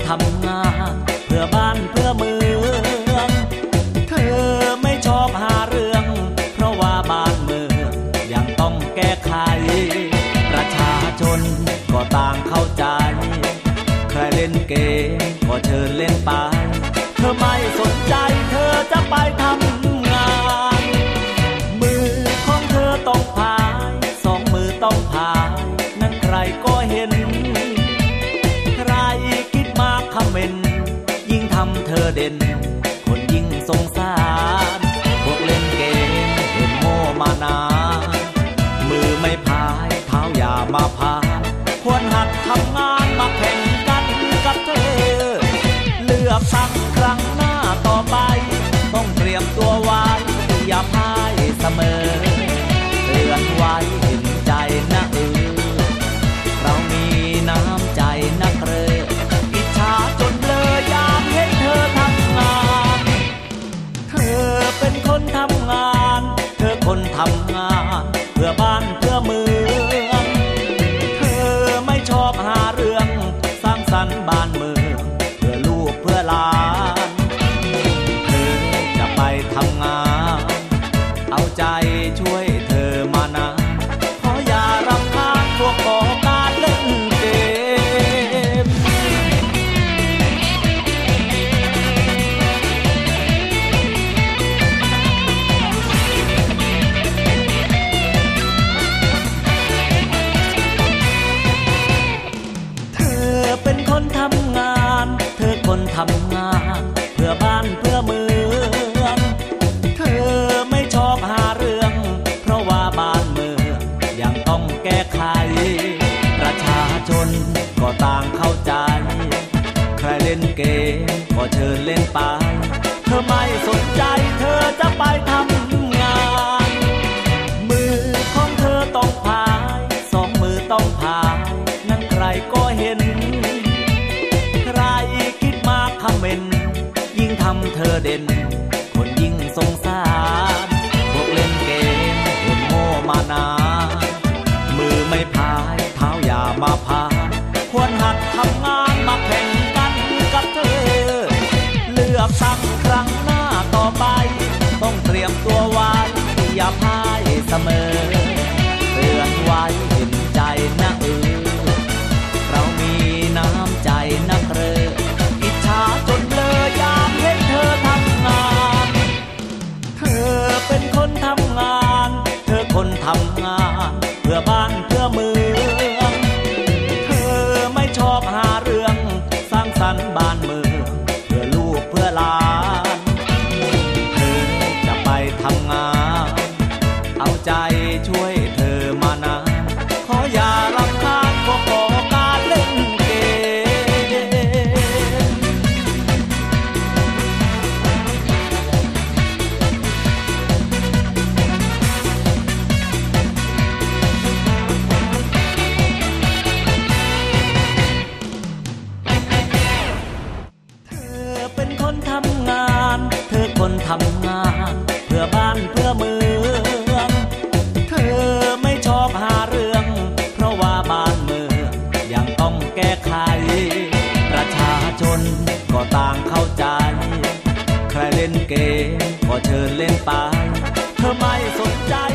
ทำงานเพื่อบ้านเพื่อเมืองเธอไม่ชอบหาเรื่องเพราะว่าบ้านเมืองยังต้องแก้ไขประชาชนก็ต่างเข้าใจใครเล่นเกมก็เชิญเล่นไปเธอไม่สนใจเธอจะไปทำงานมือของเธอต้องพายสองมือต้องพายนั่นใครก็เห็นใครคิดมากคำเมนยิ่งทำเธอเด่นคนยิ่งสงสารพวกเล่นเกมเห็นโง่มานานมือไม่พายเท้าอย่ามาพายควรหัดทำงานมาแข่งกันกับเธอเลือกตั้งครั้งหน้าต่อไปต้องเตรียมตัวไว้อย่าพ่ายเสมอเตือนไว้เห็นใจนะเรามีน้ำใจนักเร่ออิจฉาจนเลอยามเห็นเธอทำงานเธอเป็นคนทำงานเธอคนทำงานเพื่อบ้านเพื่อเมืองเธอไม่ชอบหาเรื่องสร้างสรรค์บ้านเมืองเพื่อลูกเพื่อหลานเธอจะไปทำงานเอาใจช่วยเธอมานานขออย่ารำคาญพวกก่อการเล่นเกมเธอเป็นคนทำงานเธอคนทำงานเพื่อบ้านเพื่อเมืองเธอไม่ชอบหาเรื่องเพราะว่าบ้านเมืองยังต้องแก้ไขประชาชนก็ต่างเข้าใจใครเล่นเกมก็เชิญเล่นไปเธอไม่สนใจเธอจะไปทำงานมือของเธอต้องพายสองมือต้องพายนั่นใครก็เห็นใครคิดมากคำเมนยิ่งทำเธอเด่นคนยิ่งสงสารพวกเล่นเกมเห็นโง่มานานมือไม่พายเท้าอย่ามาพายควรหัดทำงานมาแข่งกันกับเธอเลือกตั้งครั้งหน้าต่อไปต้องเตรียมตัวไว้อย่าพ่ายเสมอเตือนไว้เห็นใจนะเรามีน้ำใจนักเร่ออิจฉาจนเลอยามเห็นเธอทำงานเธอเป็นคนทำงานเธอคนทำงานเพื่อบ้านเพื่อเมืองเธอไม่ชอบหาเรื่องสร้างสรรค์บ้านเมืองเพื่อลูกเพื่อหลานเธอจะไปทำงานเอาใจช่วยเธอมานานขออย่ารำคาญพวกก่อการเล่นเกมเธอเป็นคนทำงานเธอคนทำงานเพื่อบ้านเพื่อเมืองเธอไม่ชอบหาเรื่องเพราะว่าบ้านเมืองยังต้องแก้ไขประชาชนก็ต่างเข้าใจใครเล่นเกมก็เชิญเล่นไปเธอไม่สนใจ